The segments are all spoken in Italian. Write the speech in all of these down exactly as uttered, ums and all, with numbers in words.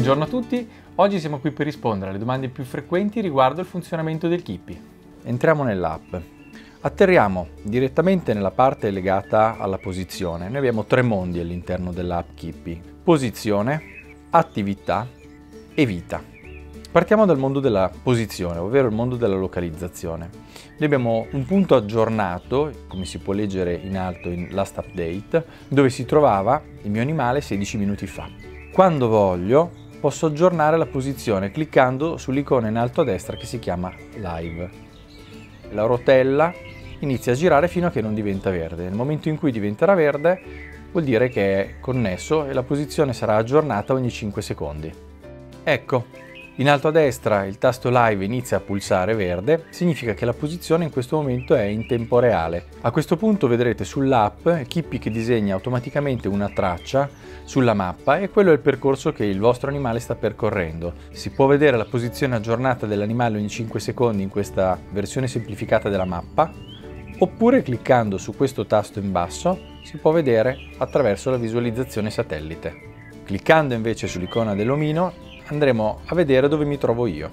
Buongiorno a tutti, oggi siamo qui per rispondere alle domande più frequenti riguardo il funzionamento del Kippy. Entriamo nell'app. Atterriamo direttamente nella parte legata alla posizione. Noi abbiamo tre mondi all'interno dell'app Kippy: posizione, attività e vita. Partiamo dal mondo della posizione, ovvero il mondo della localizzazione. Noi abbiamo un punto aggiornato, come si può leggere in alto in Last Update, dove si trovava il mio animale sedici minuti fa. Quando voglio posso aggiornare la posizione cliccando sull'icona in alto a destra che si chiama Live. La rotella inizia a girare fino a che non diventa verde. Nel momento in cui diventerà verde vuol dire che è connesso e la posizione sarà aggiornata ogni cinque secondi. Ecco, in alto a destra il tasto Live inizia a pulsare verde, significa che la posizione in questo momento è in tempo reale. A questo punto vedrete sull'app Kippy che disegna automaticamente una traccia sulla mappa e quello è il percorso che il vostro animale sta percorrendo. Si può vedere la posizione aggiornata dell'animale ogni cinque secondi in questa versione semplificata della mappa, oppure cliccando su questo tasto in basso si può vedere attraverso la visualizzazione satellite. Cliccando invece sull'icona dell'omino andremo a vedere dove mi trovo io.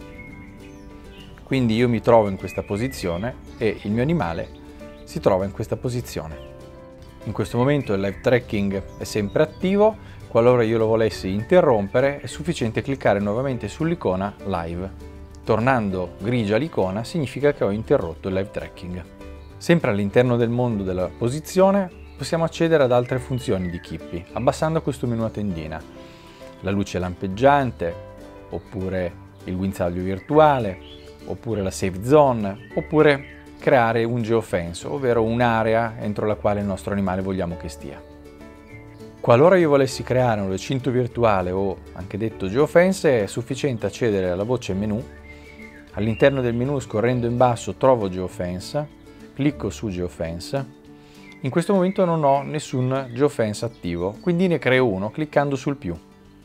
Quindi io mi trovo in questa posizione e il mio animale si trova in questa posizione. In questo momento il live tracking è sempre attivo, qualora io lo volessi interrompere è sufficiente cliccare nuovamente sull'icona live. Tornando grigia l'icona significa che ho interrotto il live tracking. Sempre all'interno del mondo della posizione possiamo accedere ad altre funzioni di Kippy abbassando questo menu a tendina. La luce lampeggiante, oppure il guinzaglio virtuale, oppure la safe zone, oppure creare un geofence, ovvero un'area entro la quale il nostro animale vogliamo che stia. Qualora io volessi creare un recinto virtuale o anche detto geofence, è sufficiente accedere alla voce menu. All'interno del menu, scorrendo in basso, trovo geofence, clicco su geofence. In questo momento non ho nessun geofence attivo, quindi ne creo uno cliccando sul più.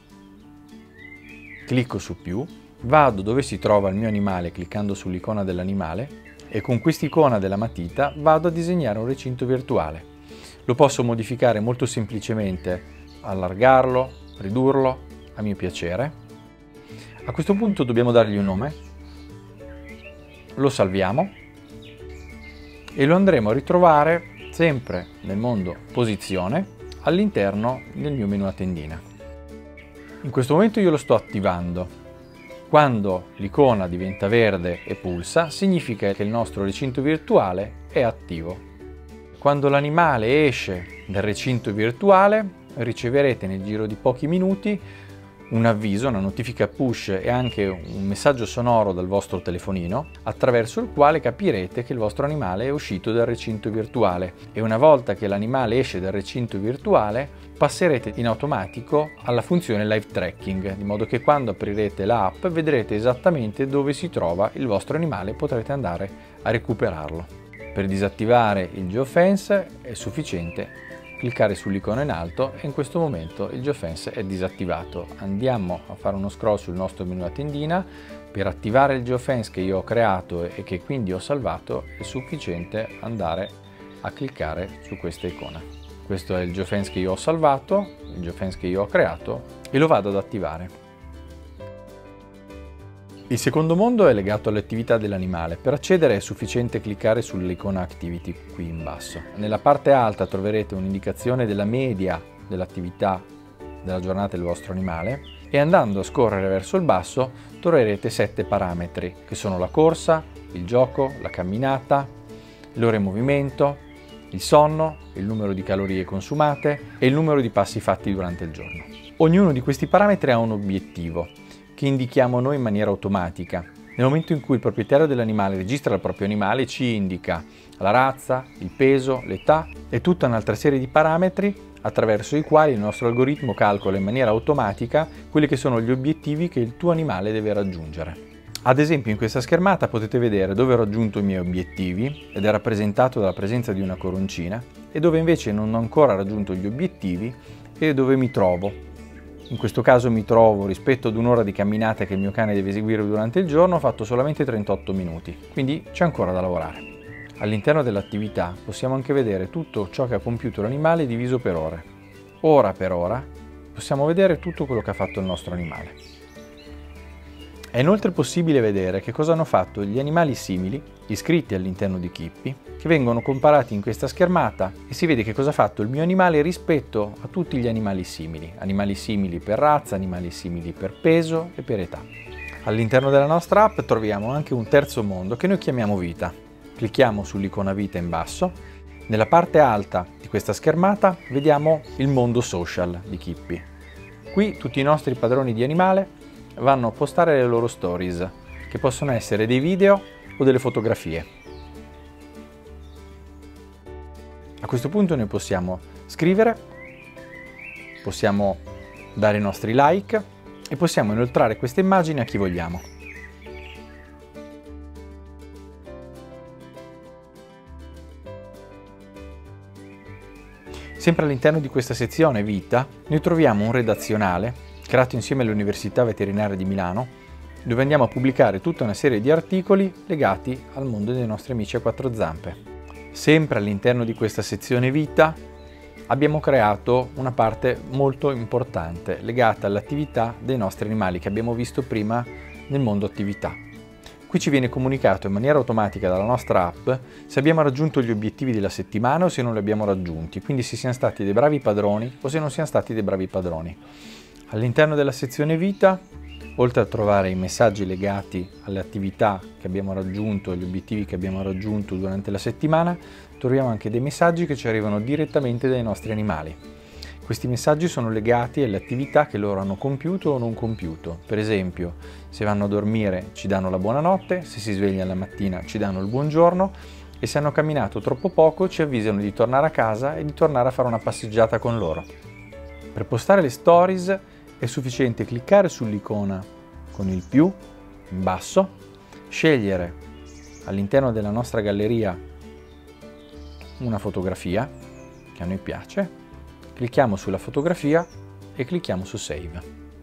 Clicco su più, vado dove si trova il mio animale cliccando sull'icona dell'animale e con quest'icona della matita vado a disegnare un recinto virtuale. Lo posso modificare molto semplicemente, allargarlo, ridurlo, a mio piacere. A questo punto dobbiamo dargli un nome, lo salviamo e lo andremo a ritrovare sempre nel mondo posizione all'interno del mio menu a tendina. In questo momento io lo sto attivando. Quando l'icona diventa verde e pulsa, significa che il nostro recinto virtuale è attivo. Quando l'animale esce dal recinto virtuale, riceverete nel giro di pochi minuti un avviso, una notifica push e anche un messaggio sonoro dal vostro telefonino, attraverso il quale capirete che il vostro animale è uscito dal recinto virtuale. E una volta che l'animale esce dal recinto virtuale, passerete in automatico alla funzione live tracking, di modo che quando aprirete l'app vedrete esattamente dove si trova il vostro animale e potrete andare a recuperarlo. Per disattivare il geofence è sufficiente cliccare sull'icona in alto e in questo momento il geofence è disattivato. Andiamo a fare uno scroll sul nostro menu a tendina. Per attivare il geofence che io ho creato e che quindi ho salvato è sufficiente andare a cliccare su questa icona. Questo è il geofence che io ho salvato, il geofence che io ho creato e lo vado ad attivare. Il secondo mondo è legato alle attività dell'animale. Per accedere è sufficiente cliccare sull'icona Activity qui in basso. Nella parte alta troverete un'indicazione della media dell'attività della giornata del vostro animale e andando a scorrere verso il basso troverete sette parametri che sono la corsa, il gioco, la camminata, l'ora in movimento, il sonno, il numero di calorie consumate e il numero di passi fatti durante il giorno. Ognuno di questi parametri ha un obiettivo che indichiamo noi in maniera automatica. Nel momento in cui il proprietario dell'animale registra il proprio animale ci indica la razza, il peso, l'età e tutta un'altra serie di parametri attraverso i quali il nostro algoritmo calcola in maniera automatica quelli che sono gli obiettivi che il tuo animale deve raggiungere. Ad esempio in questa schermata potete vedere dove ho raggiunto i miei obiettivi ed è rappresentato dalla presenza di una coroncina e dove invece non ho ancora raggiunto gli obiettivi e dove mi trovo. In questo caso mi trovo, rispetto ad un'ora di camminata che il mio cane deve eseguire durante il giorno, ho fatto solamente trentotto minuti, quindi c'è ancora da lavorare. All'interno dell'attività possiamo anche vedere tutto ciò che ha compiuto l'animale diviso per ore. Ora per ora possiamo vedere tutto quello che ha fatto il nostro animale. È inoltre possibile vedere che cosa hanno fatto gli animali simili iscritti all'interno di Kippy, che vengono comparati in questa schermata e si vede che cosa ha fatto il mio animale rispetto a tutti gli animali simili, animali simili per razza, animali simili per peso e per età. All'interno della nostra app troviamo anche un terzo mondo che noi chiamiamo vita. Clicchiamo sull'icona vita in basso. Nella parte alta di questa schermata vediamo il mondo social di Kippy. Qui tutti i nostri padroni di animale vanno a postare le loro stories, che possono essere dei video o delle fotografie. A questo punto noi possiamo scrivere, possiamo dare i nostri like e possiamo inoltrare queste immagini a chi vogliamo. Sempre all'interno di questa sezione Vita, noi troviamo un redazionale creato insieme all'Università Veterinaria di Milano, dove andiamo a pubblicare tutta una serie di articoli legati al mondo dei nostri amici a quattro zampe. Sempre all'interno di questa sezione Vita abbiamo creato una parte molto importante legata all'attività dei nostri animali che abbiamo visto prima nel mondo attività. Qui ci viene comunicato in maniera automatica dalla nostra app se abbiamo raggiunto gli obiettivi della settimana o se non li abbiamo raggiunti, quindi se siamo stati dei bravi padroni o se non siamo stati dei bravi padroni. All'interno della sezione Vita, oltre a trovare i messaggi legati alle attività che abbiamo raggiunto e gli obiettivi che abbiamo raggiunto durante la settimana, troviamo anche dei messaggi che ci arrivano direttamente dai nostri animali. Questi messaggi sono legati alle attività che loro hanno compiuto o non compiuto. Per esempio, se vanno a dormire ci danno la buonanotte, se si svegliano la mattina ci danno il buongiorno e se hanno camminato troppo poco ci avvisano di tornare a casa e di tornare a fare una passeggiata con loro. Per postare le stories è sufficiente cliccare sull'icona con il più in basso, scegliere all'interno della nostra galleria una fotografia che a noi piace, clicchiamo sulla fotografia e clicchiamo su Save.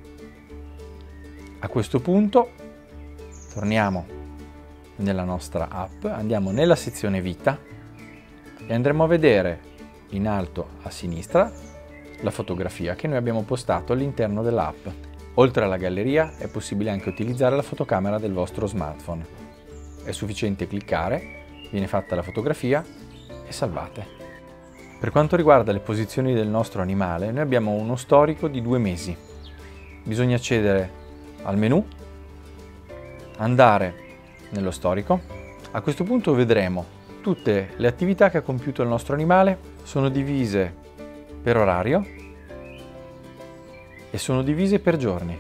A questo punto torniamo nella nostra app, andiamo nella sezione Vita e andremo a vedere in alto a sinistra la fotografia che noi abbiamo postato all'interno dell'app. Oltre alla galleria è possibile anche utilizzare la fotocamera del vostro smartphone. È sufficiente cliccare, viene fatta la fotografia e salvate. Per quanto riguarda le posizioni del nostro animale, noi abbiamo uno storico di due mesi. Bisogna accedere al menu, andare nello storico. A questo punto vedremo tutte le attività che ha compiuto il nostro animale, sono divise per orario e sono divise per giorni.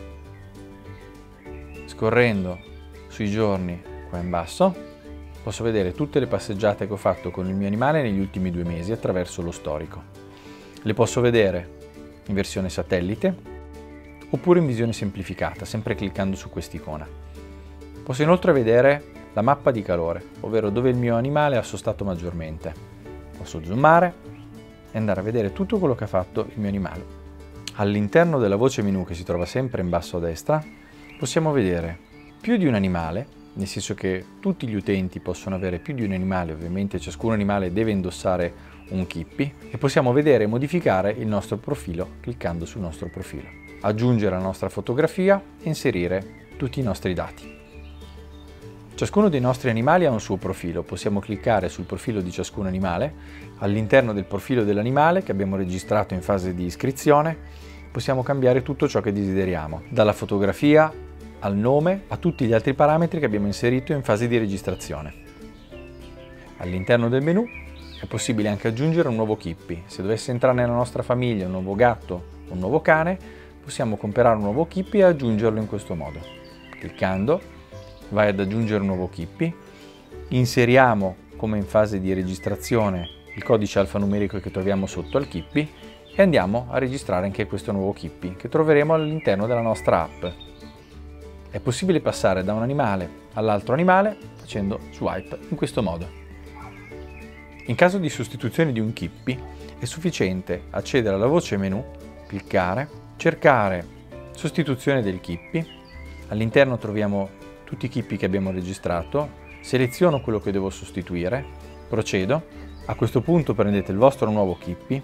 Scorrendo sui giorni qua in basso posso vedere tutte le passeggiate che ho fatto con il mio animale negli ultimi due mesi attraverso lo storico. Le posso vedere in versione satellite oppure in visione semplificata, sempre cliccando su quest'icona. Posso inoltre vedere la mappa di calore, ovvero dove il mio animale ha sostato maggiormente. Posso zoomare e andare a vedere tutto quello che ha fatto il mio animale. All'interno della voce menu che si trova sempre in basso a destra possiamo vedere più di un animale, nel senso che tutti gli utenti possono avere più di un animale, ovviamente ciascun animale deve indossare un Kippy, e possiamo vedere e modificare il nostro profilo cliccando sul nostro profilo, aggiungere la nostra fotografia e inserire tutti i nostri dati. Ciascuno dei nostri animali ha un suo profilo, possiamo cliccare sul profilo di ciascun animale, all'interno del profilo dell'animale che abbiamo registrato in fase di iscrizione, possiamo cambiare tutto ciò che desideriamo, dalla fotografia al nome a tutti gli altri parametri che abbiamo inserito in fase di registrazione. All'interno del menu è possibile anche aggiungere un nuovo Kippy. Se dovesse entrare nella nostra famiglia un nuovo gatto o un nuovo cane, possiamo comprare un nuovo Kippy e aggiungerlo in questo modo. Cliccando vai ad aggiungere un nuovo Kippy, inseriamo come in fase di registrazione il codice alfanumerico che troviamo sotto al Kippy e andiamo a registrare anche questo nuovo Kippy che troveremo all'interno della nostra app. È possibile passare da un animale all'altro animale facendo swipe in questo modo. In caso di sostituzione di un Kippy è sufficiente accedere alla voce menu, cliccare, cercare sostituzione del Kippy, all'interno troviamo tutti i Kippy che abbiamo registrato, seleziono quello che devo sostituire, procedo, a questo punto prendete il vostro nuovo Kippy,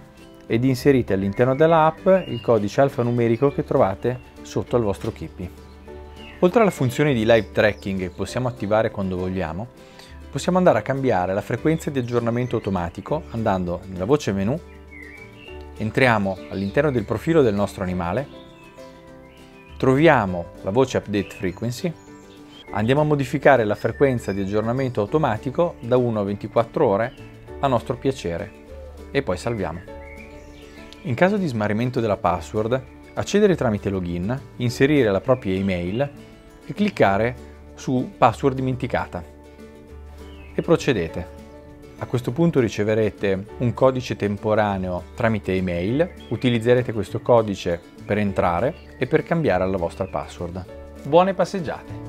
ed inserite all'interno della app il codice alfanumerico che trovate sotto al vostro Kippy. Oltre alla funzione di live tracking che possiamo attivare quando vogliamo, possiamo andare a cambiare la frequenza di aggiornamento automatico andando nella voce menu, entriamo all'interno del profilo del nostro animale, troviamo la voce Update Frequency, andiamo a modificare la frequenza di aggiornamento automatico da uno a ventiquattro ore a nostro piacere e poi salviamo. In caso di smarrimento della password, accedere tramite login, inserire la propria email e cliccare su password dimenticata e procedete. A questo punto riceverete un codice temporaneo tramite email, utilizzerete questo codice per entrare e per cambiare la vostra password. Buone passeggiate!